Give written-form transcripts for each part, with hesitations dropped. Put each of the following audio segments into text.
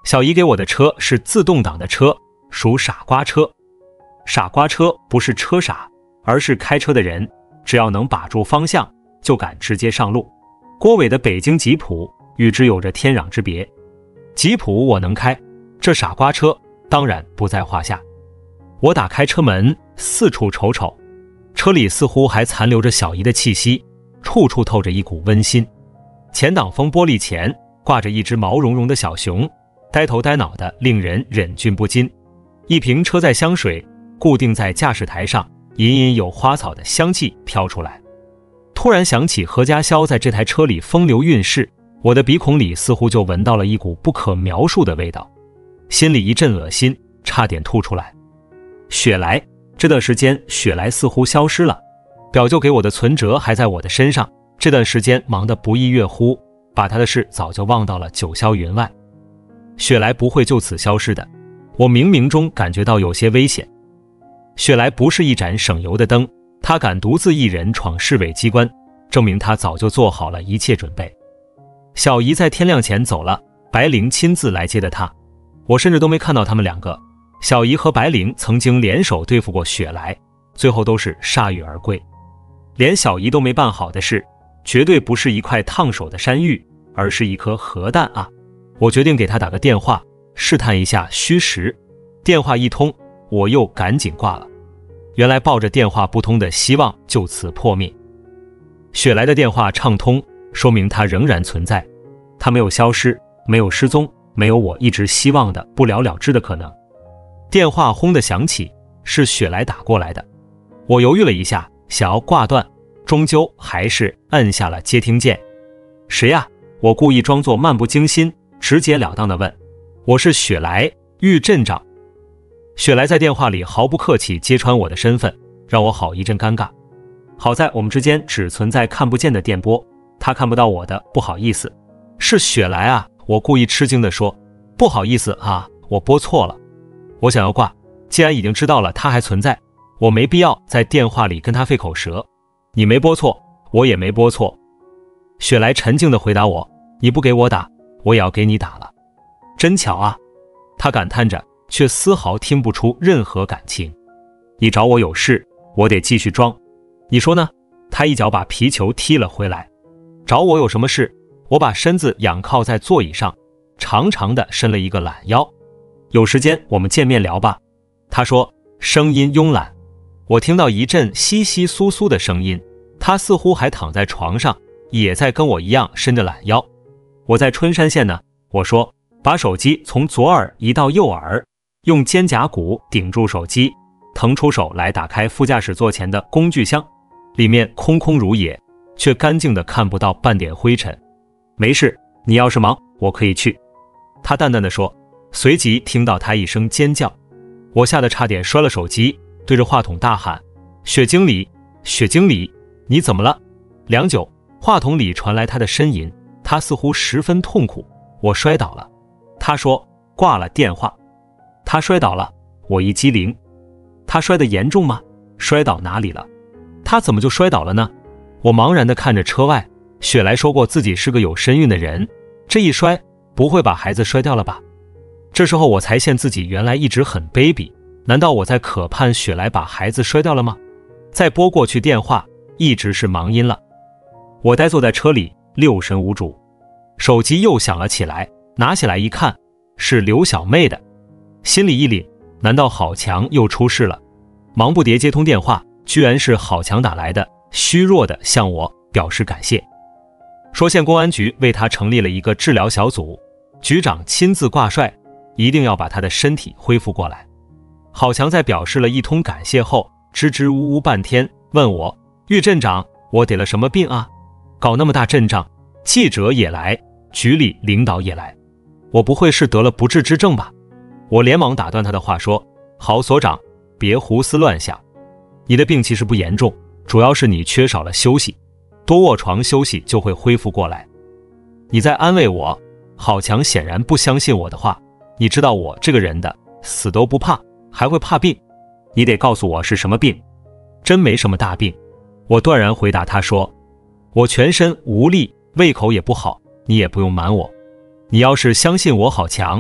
小姨给我的车是自动挡的车，属傻瓜车。傻瓜车不是车傻，而是开车的人只要能把住方向，就敢直接上路。郭伟的北京吉普与之有着天壤之别。吉普我能开，这傻瓜车当然不在话下。我打开车门，四处瞅瞅，车里似乎还残留着小姨的气息，处处透着一股温馨。前挡风玻璃前挂着一只毛茸茸的小熊，呆头呆脑的令人忍俊不禁。一瓶车载香水固定在驾驶台上，隐隐有花草的香气飘出来。突然想起何家霄在这台车里风流韵事，我的鼻孔里似乎就闻到了一股不可描述的味道，心里一阵恶心，差点吐出来。雪莱，这段时间雪莱似乎消失了，表舅给我的存折还在我的身上，这段时间忙得不亦乐乎，把他的事早就忘到了九霄云外。雪莱不会就此消失的，我冥冥中感觉到有些危险。雪莱不是一盏省油的灯，他敢独自一人闯市委机关，证明他早就做好了一切准备。小姨在天亮前走了，白灵亲自来接的她，我甚至都没看到他们两个。小姨和白灵曾经联手对付过雪莱，最后都是铩羽而归。连小姨都没办好的事，绝对不是一块烫手的山芋，而是一颗核弹啊！我决定给她打个电话，试探一下虚实。电话一通，我又赶紧挂了。原来抱着电话不通的希望就此破灭。雪莱的电话畅通，说明她仍然存在，她没有消失，没有失踪，没有我一直希望的不了了之的可能。电话轰地响起，是雪莱打过来的。我犹豫了一下，想要挂断，终究还是摁下了接听键。谁呀？我故意装作漫不经心，直截了当地问。我是雪莱，豫镇长。雪莱在电话里毫不客气揭穿我的身份，让我好一阵尴尬。好在我们之间只存在看不见的电波，他看不到我的，不好意思。是雪莱啊，我故意吃惊地说。不好意思啊，我拨错了。我想要挂，既然已经知道了他还存在，我没必要在电话里跟他费口舌。你没拨错，我也没拨错。雪莱沉静地回答我，你不给我打，我也要给你打了。真巧啊，他感叹着，却丝毫听不出任何感情。你找我有事，我得继续装，你说呢？他一脚把皮球踢了回来。找我有什么事？我把身子仰靠在座椅上，长长的伸了一个懒腰。有时间我们见面聊吧。他说，声音慵懒。我听到一阵窸窸窣窣的声音，他似乎还躺在床上，也在跟我一样伸着懒腰。我在春山县呢。我说，把手机从左耳移到右耳，用肩胛骨顶住手机，腾出手来打开副驾驶座前的工具箱，里面空空如也，却干净的看不到半点灰尘。没事，你要是忙，我可以去。他淡淡的说，随即听到他一声尖叫，我吓得差点摔了手机，对着话筒大喊，雪经理，雪经理，你怎么了？良久，话筒里传来他的呻吟，他似乎十分痛苦。我摔倒了。他说，挂了电话。他摔倒了，我一激灵。他摔得严重吗？摔倒哪里了？他怎么就摔倒了呢？我茫然地看着车外，雪莱说过自己是个有身孕的人，这一摔不会把孩子摔掉了吧？这时候我才现自己原来一直很卑鄙，难道我在渴盼雪莱把孩子摔掉了吗？再拨过去电话，一直是忙音了。我呆坐在车里，六神无主。手机又响了起来，拿起来一看，是刘小妹的，心里一凛，难道郝强又出事了？忙不迭接通电话，居然是郝强打来的，虚弱的向我表示感谢，说县公安局为他成立了一个治疗小组，局长亲自挂帅，一定要把他的身体恢复过来。郝强在表示了一通感谢后，支支吾吾半天，问我，豫镇长，我得了什么病啊？搞那么大阵仗，记者也来，局里领导也来，我不会是得了不治之症吧？我连忙打断他的话说，郝所长，别胡思乱想，你的病其实不严重，主要是你缺少了休息，多卧床休息就会恢复过来。你在安慰我？郝强显然不相信我的话，你知道我这个人的，死都不怕，还会怕病？你得告诉我是什么病。真没什么大病。我断然回答他说，我全身无力，胃口也不好，你也不用瞒我。你要是相信我郝强，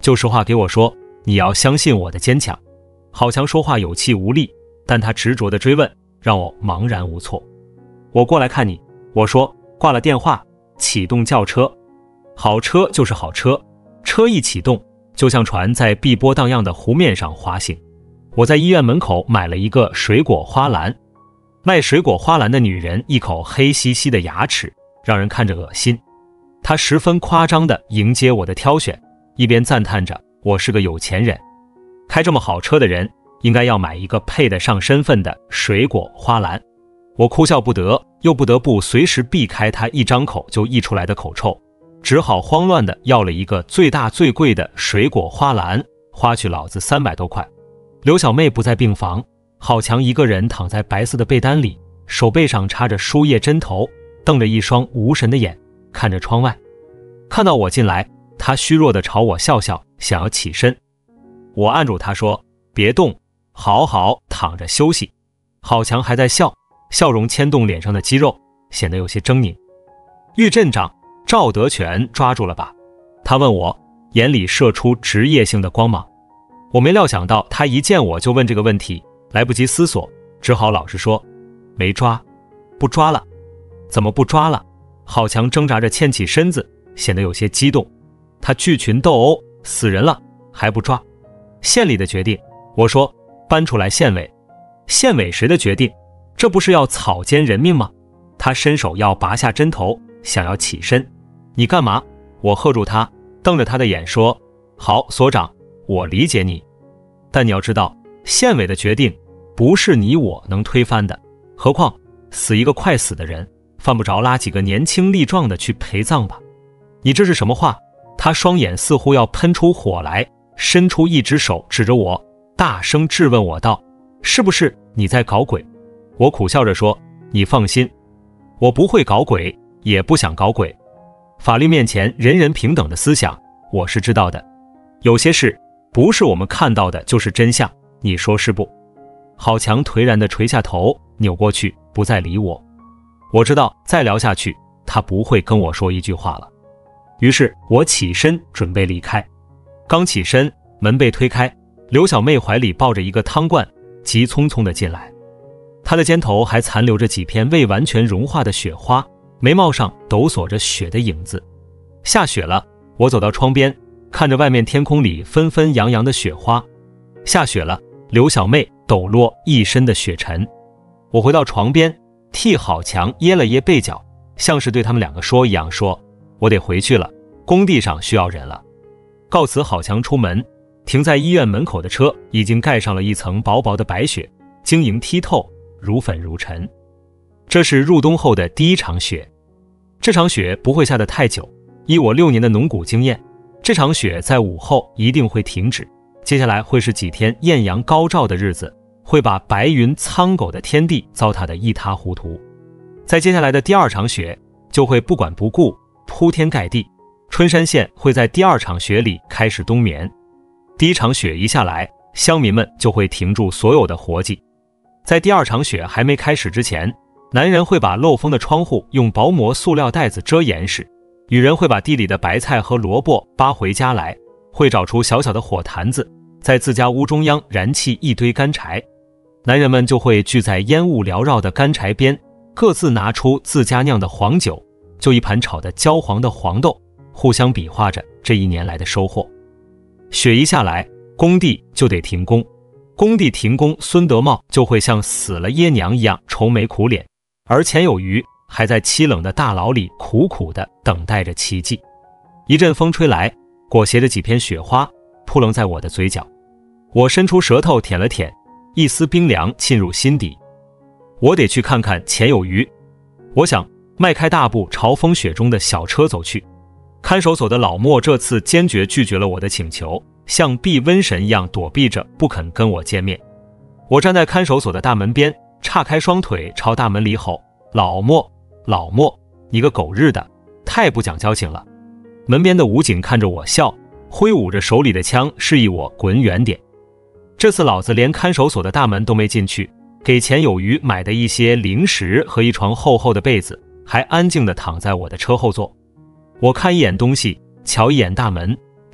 就实话给我说，你要相信我的坚强。郝强说话有气无力，但他执着的追问，让我茫然无措。我过来看你，我说，挂了电话，启动轿车。好车就是好车，车一启动，就像船在碧波荡漾的湖面上滑行。我在医院门口买了一个水果花篮，卖水果花篮的女人一口黑兮兮的牙齿，让人看着恶心。她十分夸张地迎接我的挑选，一边赞叹着我是个有钱人，开这么好车的人应该要买一个配得上身份的水果花篮。我哭笑不得，又不得不随时避开她一张口就溢出来的口臭，只好慌乱地要了一个最大最贵的水果花篮，花去老子300多块。刘小妹不在病房，郝强一个人躺在白色的被单里，手背上插着输液针头，瞪着一双无神的眼看着窗外。看到我进来，他虚弱地朝我笑笑，想要起身。我按住他说，别动，好好躺着休息。郝强还在笑，笑容牵动脸上的肌肉，显得有些狰狞。豫镇长赵德全抓住了吧？他问我，眼里射出职业性的光芒。我没料想到他一见我就问这个问题，来不及思索，只好老实说，没抓。不抓了？怎么不抓了？郝强挣扎着欠起身子，显得有些激动。他巨群斗殴，死人了还不抓？县里的决定。我说，搬出来县委。县委谁的决定？这不是要草菅人命吗？他伸手要拔下针头，想要起身。你干嘛？我喝住他，瞪着他的眼说，好，所长，我理解你，但你要知道，县委的决定不是你我能推翻的。何况死一个快死的人，犯不着拉几个年轻力壮的去陪葬吧？你这是什么话？他双眼似乎要喷出火来，伸出一只手指着我，大声质问我道，是不是你在搞鬼？我苦笑着说，你放心，我不会搞鬼，也不想搞鬼。法律面前人人平等的思想我是知道的，有些事不是我们看到的就是真相，你说是不？郝强颓然地垂下头，扭过去不再理我。我知道再聊下去他不会跟我说一句话了，于是我起身准备离开。刚起身，门被推开，刘小妹怀里抱着一个汤罐，急匆匆地进来。她的肩头还残留着几片未完全融化的雪花，眉毛上抖擞着雪的影子。下雪了，我走到窗边，看着外面天空里纷纷扬扬的雪花。下雪了，刘小妹抖落一身的雪尘。我回到床边，替郝强掖了掖被角，像是对他们两个说一样，说，我得回去了，工地上需要人了。告辞郝强出门，停在医院门口的车已经盖上了一层薄薄的白雪，晶莹剔透，如粉如尘。这是入冬后的第一场雪，这场雪不会下得太久，依我6年的农谷经验，这场雪在午后一定会停止，接下来会是几天艳阳高照的日子，会把白云苍狗的天地糟蹋得一塌糊涂。在接下来的第2场雪就会不管不顾，铺天盖地，春山县会在第2场雪里开始冬眠。第1场雪一下来，乡民们就会停住所有的活计。在第2场雪还没开始之前，男人会把漏风的窗户用薄膜塑料袋子遮严实，女人会把地里的白菜和萝卜扒回家来，会找出小小的火坛子，在自家屋中央燃起一堆干柴。男人们就会聚在烟雾缭绕的干柴边，各自拿出自家酿的黄酒，就一盘炒得焦黄的黄豆，互相比划着这1年来的收获。雪一下来，工地就得停工，工地停工，孙德茂就会像死了爷娘一样愁眉苦脸，而钱有余还在凄冷的大牢里苦苦地等待着奇迹。一阵风吹来，裹挟着几片雪花扑棱在我的嘴角，我伸出舌头舔了舔，一丝冰凉沁入心底。我得去看看钱有余。我想迈开大步朝风雪中的小车走去。看守所的老莫这次坚决拒绝了我的请求，像避瘟神一样躲避着，不肯跟我见面。我站在看守所的大门边，岔开双腿朝大门里吼，老莫，老莫，你个狗日的，太不讲交情了。门边的武警看着我笑，挥舞着手里的枪示意我滚远点。这次老子连看守所的大门都没进去，给钱有余买的一些零食和一床厚厚的被子，还安静地躺在我的车后座。我看一眼东西，瞧一眼大门，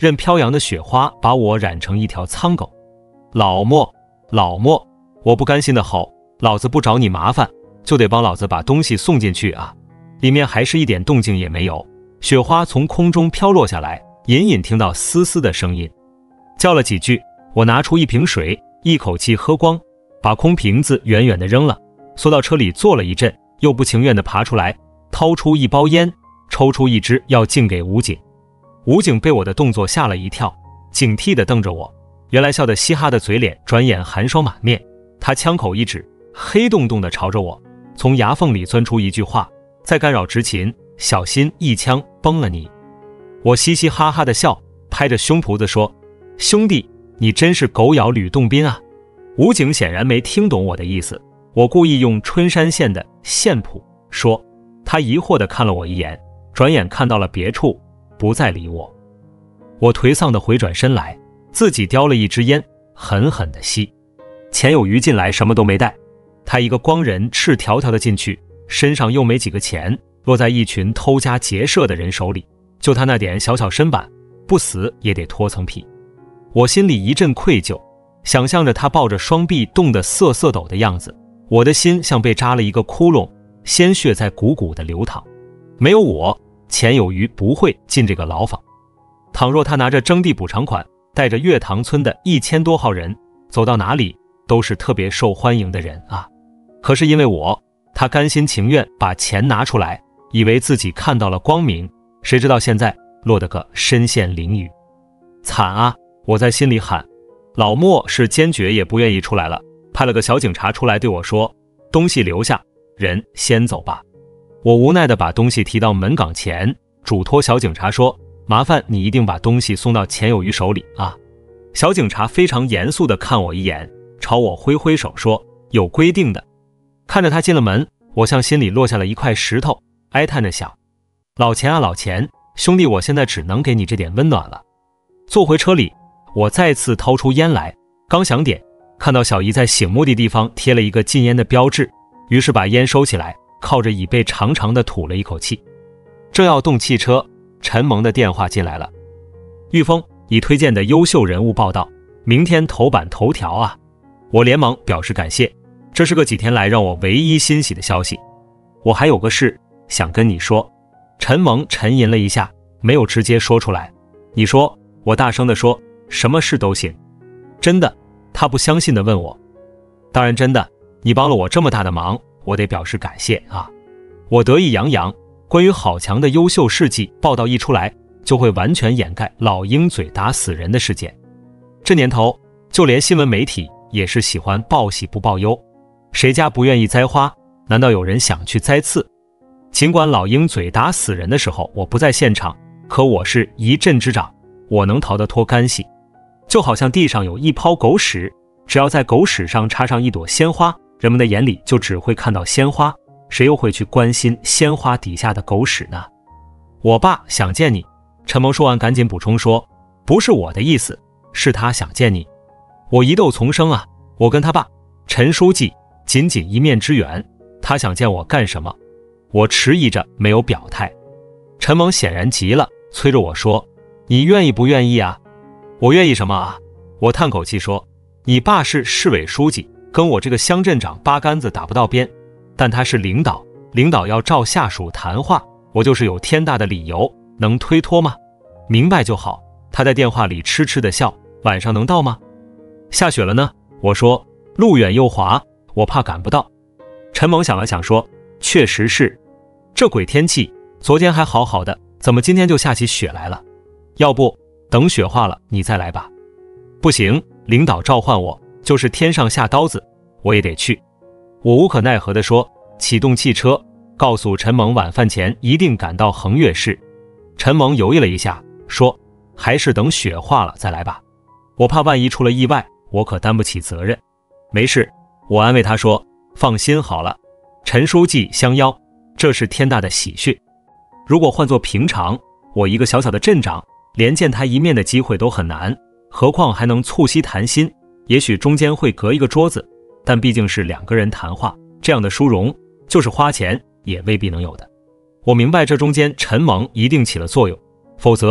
任飘扬的雪花把我染成一条苍狗。老莫，老莫，我不甘心的吼，老子不找你麻烦，就得帮老子把东西送进去啊！里面还是一点动静也没有，雪花从空中飘落下来，隐隐听到嘶嘶的声音。叫了几句，我拿出一瓶水，一口气喝光，把空瓶子远远地扔了，缩到车里坐了一阵，又不情愿地爬出来，掏出一包烟，抽出一支要敬给武警。武警被我的动作吓了一跳，警惕地瞪着我，原来笑得嘻哈的嘴脸转眼寒霜满面。他枪口一指，黑洞洞地朝着我，从牙缝里钻出一句话：再干扰执勤，小心一枪崩了你。我嘻嘻哈哈地笑，拍着胸脯子说：兄弟，你真是狗咬吕洞宾啊！武警显然没听懂我的意思，我故意用春山县的县谱说。他疑惑地看了我一眼，转眼看到了别处，不再理我。我颓丧地回转身来，自己叼了一支烟，狠狠地吸。钱有余进来什么都没带，他一个光人赤条条的进去，身上又没几个钱，落在一群偷家劫舍的人手里，就他那点小小身板，不死也得脱层皮。我心里一阵愧疚，想象着他抱着双臂冻得瑟瑟抖的样子，我的心像被扎了一个窟窿，鲜血在汩汩地流淌。没有我，钱有余不会进这个牢房。倘若他拿着征地补偿款，带着月塘村的1000多号人，走到哪里都是特别受欢迎的人啊。可是因为我，他甘心情愿把钱拿出来，以为自己看到了光明，谁知道现在落得个身陷囹圄。惨啊！我在心里喊。老莫是坚决也不愿意出来了，派了个小警察出来对我说：东西留下，人先走吧。我无奈地把东西提到门岗前，嘱托小警察说：麻烦你一定把东西送到钱有余手里啊。小警察非常严肃地看我一眼，朝我挥挥手说：有规定的。看着他进了门，我向心里落下了一块石头，哀叹着想：老钱啊老钱，兄弟，我现在只能给你这点温暖了。坐回车里，我再次掏出烟来，刚想点，看到小姨在醒目的地方贴了一个禁烟的标志，于是把烟收起来，靠着椅背长长的吐了一口气。正要动汽车，陈萌的电话进来了：玉峰，你推荐的优秀人物报道，明天头版头条啊！我连忙表示感谢，这是个几天来让我唯一欣喜的消息。我还有个事想跟你说。陈萌沉吟了一下，没有直接说出来。你说。我大声地说，什么事都行。真的？他不相信地问我。当然真的，你帮了我这么大的忙，我得表示感谢啊。我得意洋洋，关于郝强的优秀事迹报道一出来，就会完全掩盖老鹰嘴打死人的事件。这年头，就连新闻媒体也是喜欢报喜不报忧，谁家不愿意栽花？难道有人想去栽刺？尽管老鹰嘴打死人的时候我不在现场，可我是一镇之长，我能逃得脱干系。就好像地上有一泡狗屎，只要在狗屎上插上一朵鲜花，人们的眼里就只会看到鲜花，谁又会去关心鲜花底下的狗屎呢？我爸想见你。陈萌说完赶紧补充说，不是我的意思，是他想见你。我疑窦丛生啊，我跟他爸陈书记仅仅一面之缘，他想见我干什么？我迟疑着没有表态。陈萌显然急了，催着我说，你愿意不愿意啊？我愿意什么啊？我叹口气说，你爸是市委书记，跟我这个乡镇长八竿子打不到边，但他是领导，领导要照下属谈话，我就是有天大的理由，能推脱吗？明白就好。他在电话里痴痴地笑，晚上能到吗？下雪了呢。我说，路远又滑，我怕赶不到。陈萌想了想说，确实是，这鬼天气，昨天还好好的，怎么今天就下起雪来了？要不等雪化了你再来吧。不行，领导召唤我，就是天上下刀子我也得去。我无可奈何地说，启动汽车，告诉陈萌晚饭前一定赶到衡岳市。陈萌犹豫了一下，说，还是等雪化了再来吧，我怕万一出了意外，我可担不起责任。没事，我安慰他说，放心好了，陈书记相邀，这是天大的喜讯。如果换作平常，我一个小小的镇长，连见他一面的机会都很难，何况还能促膝谈心，也许中间会隔一个桌子，但毕竟是两个人谈话，这样的殊荣就是花钱也未必能有的。我明白这中间陈萌一定起了作用，否则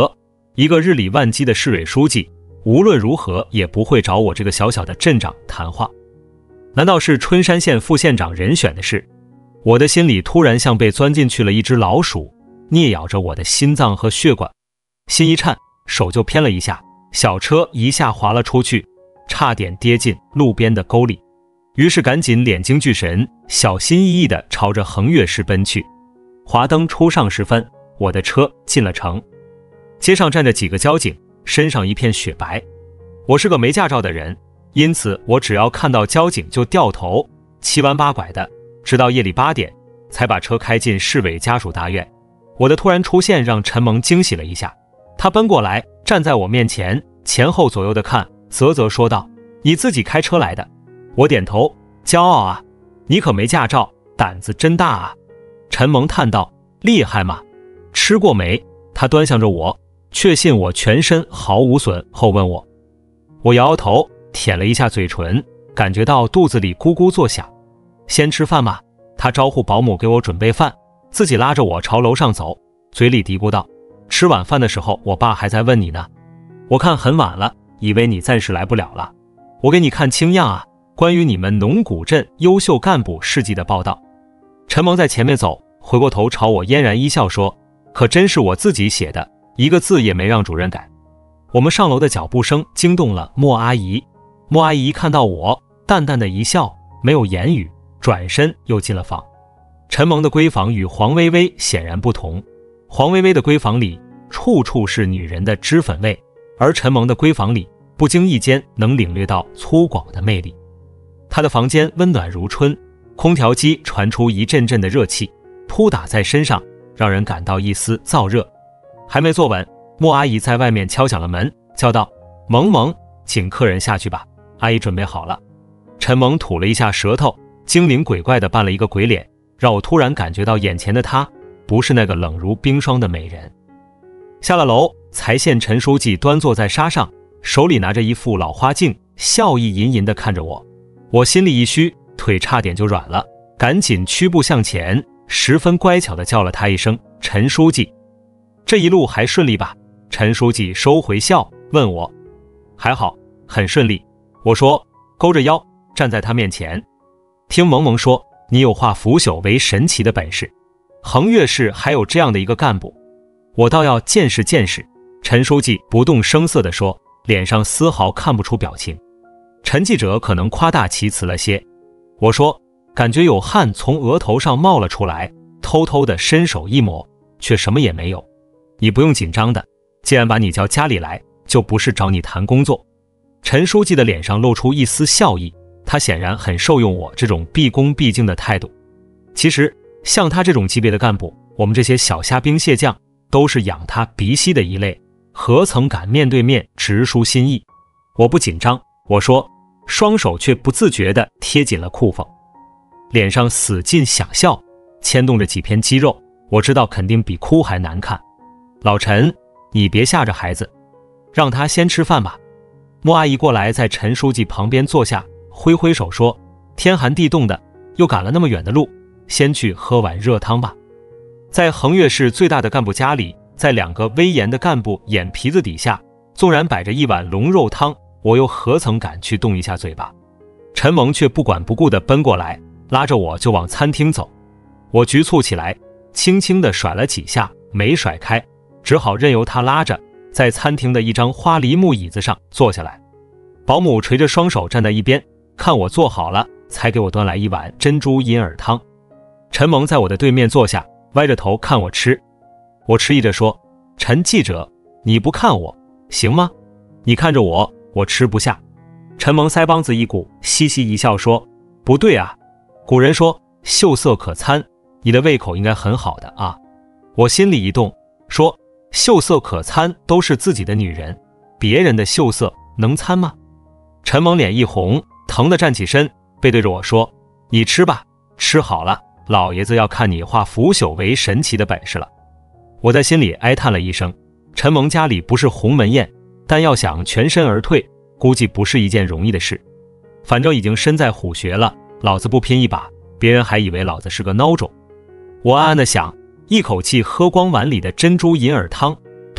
一个日理万机的市委书记，无论如何也不会找我这个小小的镇长谈话。难道是春山县副县长人选的事？我的心里突然像被钻进去了一只老鼠，啮咬着我的心脏和血管，心一颤，手就偏了一下，小车一下滑了出去，差点跌进路边的沟里。于是赶紧敛精聚神，小心翼翼地朝着横岳市奔去。华灯初上时分，我的车进了城。街上站着几个交警，身上一片雪白。我是个没驾照的人，因此我只要看到交警就掉头，七弯八拐的，直到夜里8点才把车开进市委家属大院。我的突然出现让陈萌惊喜了一下，他奔过来站在我面前，前后左右的看，啧啧说道：“你自己开车来的？”我点头，骄傲啊，你可没驾照，胆子真大啊。陈萌叹道：“厉害吗？吃过没？”他端详着我，确信我全身毫无损后问我。我摇摇头，舔了一下嘴唇，感觉到肚子里咕咕作响。先吃饭吗？他招呼保姆给我准备饭，自己拉着我朝楼上走，嘴里嘀咕道：“吃晚饭的时候我爸还在问你呢，我看很晚了，以为你暂时来不了了。我给你看清样啊，关于你们农古镇优秀干部事迹的报道。”陈萌在前面走，回过头朝我嫣然一笑说：“可真是我自己写的，一个字也没让主任改。”我们上楼的脚步声惊动了莫阿姨。莫阿姨一看到我，淡淡的一笑，没有言语，转身又进了房。陈萌的闺房与黄薇薇显然不同，黄薇薇的闺房里处处是女人的脂粉味，而陈萌的闺房里不经意间能领略到粗犷的魅力。她的房间温暖如春，空调机传出一阵阵的热气，扑打在身上，让人感到一丝燥热。还没坐稳，莫阿姨在外面敲响了门，叫道：“萌萌，请客人下去吧，阿姨准备好了。”陈萌吐了一下舌头，精灵鬼怪地扮了一个鬼脸，让我突然感觉到眼前的她不是那个冷如冰霜的美人。下了楼，才见陈书记端坐在沙上，手里拿着一副老花镜，笑意吟吟地看着我。我心里一虚，腿差点就软了，赶紧屈步向前，十分乖巧地叫了他一声陈书记。这一路还顺利吧？陈书记收回笑问我。还好，很顺利。我说，勾着腰站在他面前。听萌萌说，你有化腐朽为神奇的本事，横岳市还有这样的一个干部，我倒要见识见识。陈书记不动声色地说，脸上丝毫看不出表情。陈记者可能夸大其词了些。我说，感觉有汗从额头上冒了出来，偷偷地伸手一抹，却什么也没有。你不用紧张的，既然把你叫家里来，就不是找你谈工作。陈书记的脸上露出一丝笑意，他显然很受用我这种毕恭毕敬的态度。其实像他这种级别的干部，我们这些小虾兵蟹将都是养他鼻息的一类，何曾敢面对面直抒心意。我不紧张，我说，双手却不自觉地贴紧了裤缝，脸上死劲想笑，牵动着几片肌肉，我知道肯定比哭还难看。老陈，你别吓着孩子，让他先吃饭吧。莫阿姨过来在陈书记旁边坐下，挥挥手说，天寒地冻的，又赶了那么远的路，先去喝碗热汤吧。在横岳市最大的干部家里，在两个威严的干部眼皮子底下，纵然摆着一碗龙肉汤，我又何曾敢去动一下嘴巴。陈萌却不管不顾地奔过来，拉着我就往餐厅走。我局促起来，轻轻地甩了几下，没甩开，只好任由他拉着，在餐厅的一张花梨木椅子上坐下来。保姆垂着双手站在一边，看我坐好了，才给我端来一碗珍珠银耳汤。陈萌在我的对面坐下，歪着头看我吃。我迟疑着说，陈记者，你不看我行吗？你看着我，我吃不下。陈萌腮帮子一鼓，嘻嘻一笑说，不对啊，古人说秀色可餐，你的胃口应该很好的啊。我心里一动，说，秀色可餐都是自己的女人，别人的秀色能餐吗？陈萌脸一红，疼得站起身，背对着我说，你吃吧，吃好了，老爷子要看你化腐朽为神奇的本事了。我在心里哀叹了一声，陈萌家里不是鸿门宴，但要想全身而退，估计不是一件容易的事。反正已经身在虎穴了，老子不拼一把，别人还以为老子是个孬种。我暗暗地想，一口气喝光碗里的珍珠银耳汤，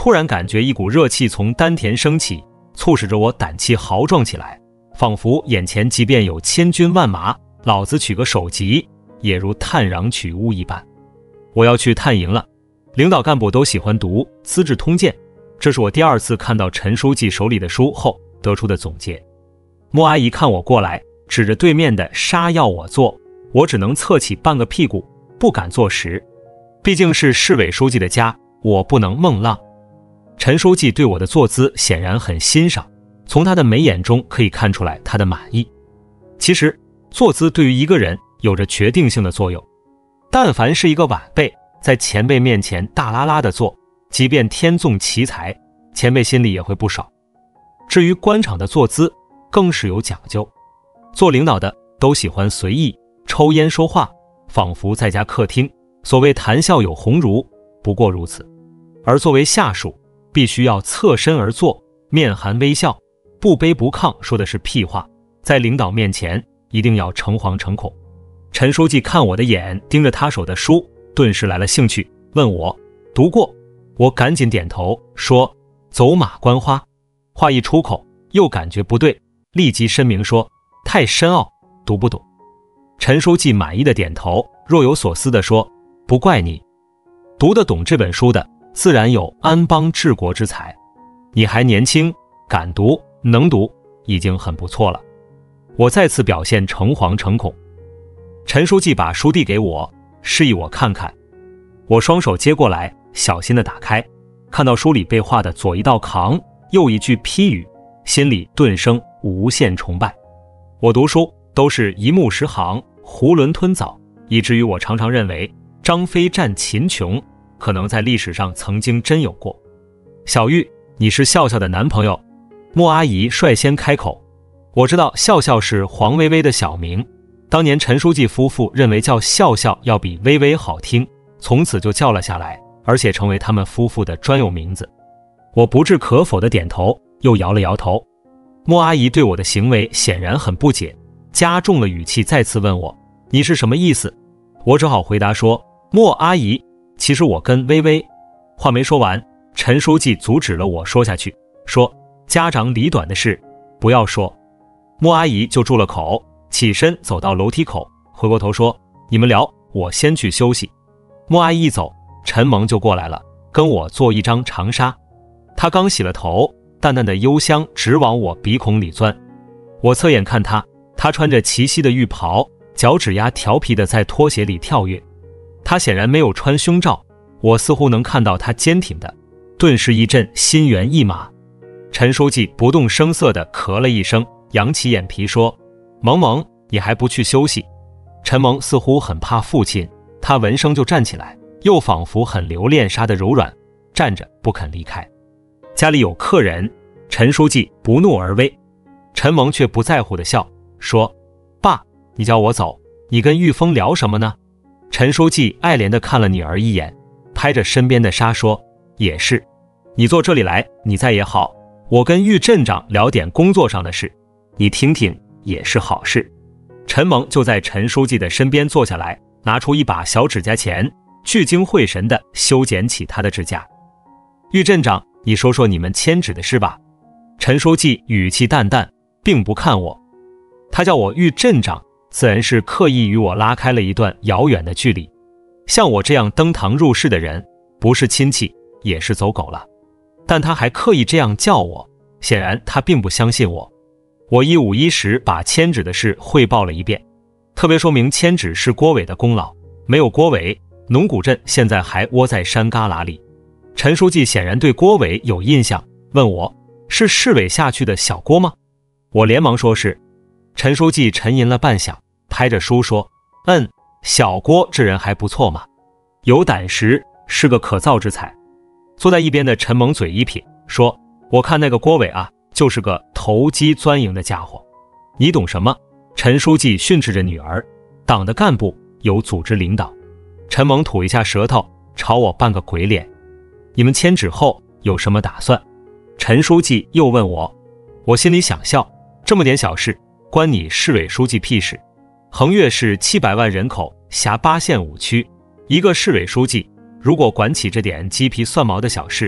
突然感觉一股热气从丹田升起，促使着我胆气豪壮起来，仿佛眼前即便有千军万马，老子取个首级也如探囊取物一般。我要去探营了。领导干部都喜欢读《资治通鉴》，这是我第2次看到陈书记手里的书后得出的总结。莫阿姨看我过来，指着对面的沙要我坐，我只能侧起半个屁股，不敢坐实。毕竟是市委书记的家，我不能孟浪。陈书记对我的坐姿显然很欣赏，从他的眉眼中可以看出来他的满意。其实坐姿对于一个人有着决定性的作用，但凡是一个晚辈在前辈面前大拉拉的坐，即便天纵奇才，前辈心里也会不爽。至于官场的坐姿更是有讲究，做领导的都喜欢随意抽烟说话，仿佛在家客厅，所谓谈笑有鸿儒，不过如此。而作为下属，必须要侧身而坐，面含微笑，不卑不亢，说的是屁话，在领导面前一定要诚惶诚恐。陈书记看我的眼盯着他手的书，顿时来了兴趣，问我读过。我赶紧点头说走马观花。话一出口又感觉不对，立即申明说太深奥，读不懂。陈书记满意的点头，若有所思地说不怪你，读得懂这本书的自然有安邦治国之才，你还年轻，敢读能读已经很不错了。我再次表现诚惶诚恐。陈书记把书递给我，示意我看看。我双手接过来，小心地打开，看到书里被画的左一道扛，右一句批语，心里顿生无限崇拜。我读书都是一目十行，囫囵吞枣，以至于我常常认为张飞战秦琼可能在历史上曾经真有过。小玉，你是笑笑的男朋友？莫阿姨率先开口。我知道笑笑是黄薇薇的小名，当年陈书记夫妇认为叫笑笑要比薇薇好听，从此就叫了下来，而且成为他们夫妇的专有名字。我不置可否的点头，又摇了摇头。莫阿姨对我的行为显然很不解，加重了语气再次问我你是什么意思。我只好回答说莫阿姨，其实我跟薇薇……话没说完，陈书记阻止了我说下去，说家长里短的事不要说。莫阿姨就住了口，起身走到楼梯口，回过头说你们聊，我先去休息。莫阿姨一走，陈萌就过来了，跟我做一张长沙。她刚洗了头，淡淡的幽香直往我鼻孔里钻。我侧眼看她，她穿着齐膝的浴袍，脚趾丫调皮的在拖鞋里跳跃。她显然没有穿胸罩，我似乎能看到她坚挺的，顿时一阵心猿意马。陈书记不动声色地咳了一声，扬起眼皮说萌萌，你还不去休息？陈萌似乎很怕父亲，他闻声就站起来，又仿佛很留恋纱的柔软，站着不肯离开。家里有客人，陈书记不怒而威，陈萌却不在乎地笑，说爸，你叫我走，你跟玉峰聊什么呢？陈书记爱怜地看了女儿一眼，拍着身边的纱说也是，你坐这里来，你在也好，我跟玉镇长聊点工作上的事，你听听也是好事。陈萌就在陈书记的身边坐下来，拿出一把小指甲钳，聚精会神地修剪起他的指甲。玉镇长，你说说你们迁址的事吧。陈书记语气淡淡，并不看我。他叫我玉镇长，自然是刻意与我拉开了一段遥远的距离。像我这样登堂入室的人，不是亲戚也是走狗了。但他还刻意这样叫我，显然他并不相信我。我一五一十把迁址的事汇报了一遍，特别说明迁址是郭伟的功劳，没有郭伟，农古镇现在还窝在山旮旯里。陈书记显然对郭伟有印象，问我是市委下去的小郭吗？我连忙说是。陈书记沉吟了半晌，拍着书说小郭这人还不错嘛，有胆识，是个可造之才。坐在一边的陈萌嘴一撇，说我看那个郭伟啊，就是个投机钻营的家伙。你懂什么？陈书记训斥着女儿，党的干部有组织领导。陈萌吐一下舌头，朝我扮个鬼脸。你们迁址后有什么打算？陈书记又问我。我心里想笑，这么点小事关你市委书记屁事。横岳市700万人口，辖8县5区，一个市委书记如果管起这点鸡皮蒜毛的小事，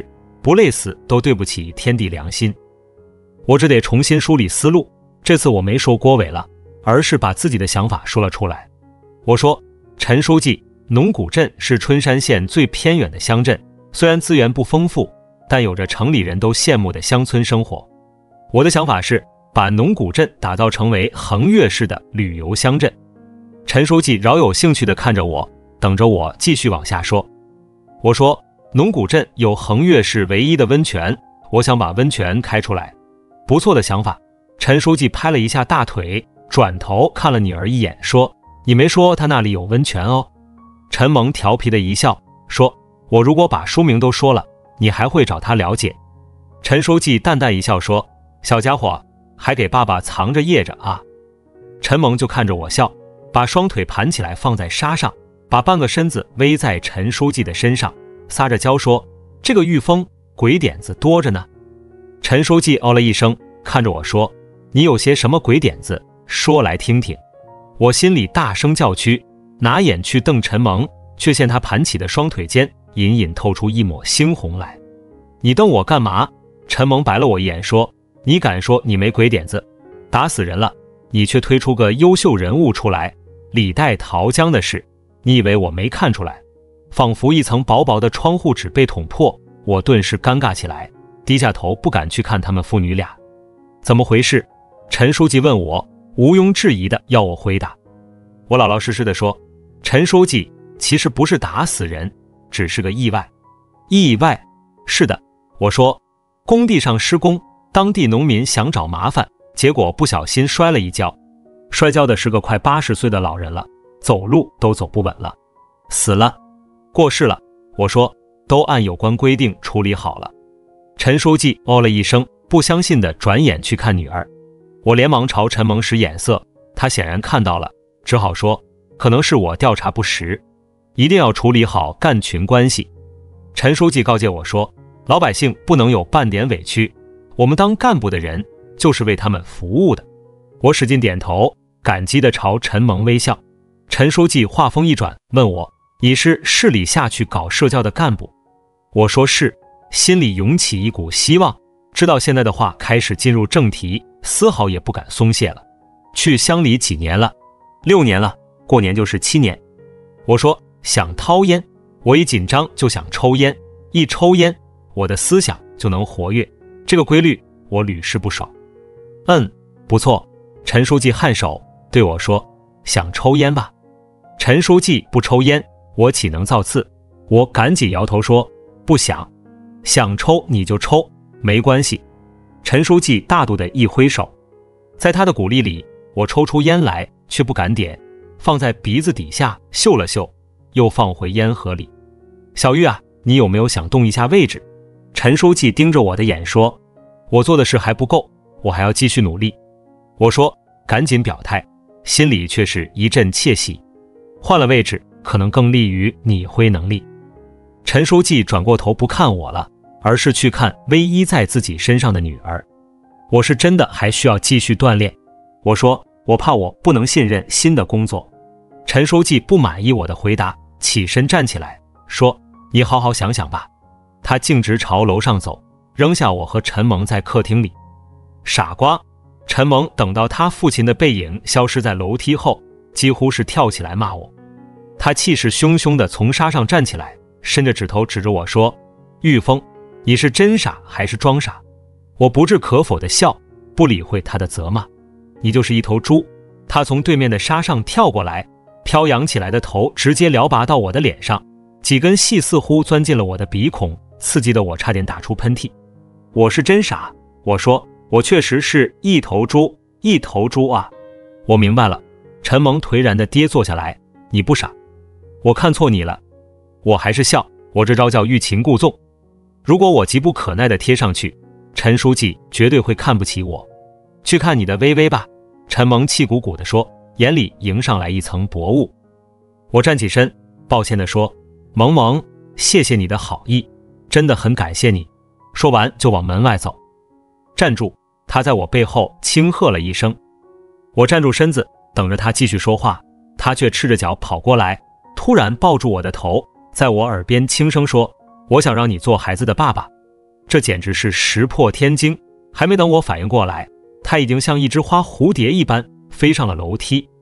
不累死都对不起天地良心。我只得重新梳理思路，这次我没说郭伟了，而是把自己的想法说了出来。我说，陈书记，农古镇是春山县最偏远的乡镇，虽然资源不丰富，但有着城里人都羡慕的乡村生活。我的想法是把农古镇打造成为横越式的旅游乡镇。陈书记饶有兴趣地看着我，等着我继续往下说。我说，农古镇有横越市唯一的温泉，我想把温泉开出来。不错的想法。陈书记拍了一下大腿，转头看了女儿一眼，说，你没说他那里有温泉哦。陈萌调皮的一笑，说，我如果把书名都说了，你还会找他了解。陈书记淡淡一笑说，小家伙还给爸爸藏着掖着啊。陈萌就看着我笑，把双腿盘起来放在沙上，把半个身子偎在陈书记的身上，撒着娇说，这个玉峰鬼点子多着呢。陈书记哦了一声，看着我说，你有些什么鬼点子，说来听听。我心里大声叫屈，拿眼去瞪陈萌，却见他盘起的双腿间隐隐透出一抹猩红来。你瞪我干嘛？陈萌白了我一眼说，你敢说你没鬼点子？打死人了，你却推出个优秀人物出来，李代桃僵的事，你以为我没看出来？仿佛一层薄薄的窗户纸被捅破，我顿时尴尬起来，低下头不敢去看他们父女俩。怎么回事？陈书记问我，毋庸置疑的要我回答。我老老实实的说，陈书记，其实不是打死人，只是个意外。意外？是的。我说，工地上施工，当地农民想找麻烦，结果不小心摔了一跤，摔跤的是个快80岁的老人了，走路都走不稳了，死了，过世了。我说，都按有关规定处理好了。陈书记哦了一声，不相信的转眼去看女儿。我连忙朝陈萌使眼色，他显然看到了，只好说，可能是我调查不实，一定要处理好干群关系。陈书记告诫我说，老百姓不能有半点委屈，我们当干部的人就是为他们服务的。我使劲点头，感激地朝陈萌微笑。陈书记话锋一转，问我，你是市里下去搞社教的干部？我说是，心里涌起一股希望，知道现在的话开始进入正题，丝毫也不敢松懈了。去乡里几年了？6年了，过年就是7年。我说，想掏烟，我一紧张就想抽烟，一抽烟我的思想就能活跃，这个规律我屡试不爽。不错。陈书记颔首对我说，想抽烟吧？陈书记不抽烟，我岂能造次？我赶紧摇头说，不想。想抽你就抽，没关系。陈书记大度地一挥手，在他的鼓励里，我抽出烟来，却不敢点，放在鼻子底下嗅了嗅，又放回烟盒里。小玉啊，你有没有想动一下位置？陈书记盯着我的眼说，我做的事还不够，我还要继续努力。我说，赶紧表态，心里却是一阵窃喜，换了位置可能更利于你挥能力。陈书记转过头不看我了，而是去看偎依在自己身上的女儿。我是真的还需要继续锻炼。我说，我怕我不能信任新的工作。陈书记不满意我的回答，起身站起来说，你好好想想吧。他径直朝楼上走，扔下我和陈萌在客厅里。傻瓜！陈萌等到他父亲的背影消失在楼梯后，几乎是跳起来骂我。他气势汹汹地从沙上站起来，伸着指头指着我说，玉峰，你是真傻还是装傻？我不置可否地笑，不理会他的责骂。你就是一头猪。他从对面的沙上跳过来，飘扬起来的头直接撩拔到我的脸上，几根细似乎钻进了我的鼻孔，刺激得我差点打出喷嚏。我是真傻。我说，我确实是一头猪，一头猪啊。我明白了。陈萌颓然地跌坐下来，你不傻，我看错你了。我还是笑，我这招叫欲擒故纵。如果我急不可耐地贴上去，陈书记绝对会看不起我。去看你的微微吧。陈萌气鼓鼓地说，眼里迎上来一层薄雾。我站起身，抱歉地说，萌萌，谢谢你的好意，真的很感谢你。说完就往门外走。站住！他在我背后轻喝了一声。我站住身子，等着他继续说话，他却赤着脚跑过来，突然抱住我的头，在我耳边轻声说，我想让你做孩子的爸爸。 这简直是石破天惊。还没等我反应过来，他已经像一只花蝴蝶一般飞上了楼梯。